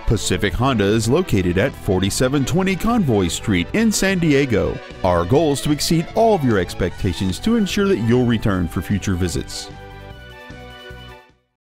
Pacific Honda is located at 4720 Convoy Street in San Diego. Our goal is to exceed all of your expectations to ensure that you'll return for future visits.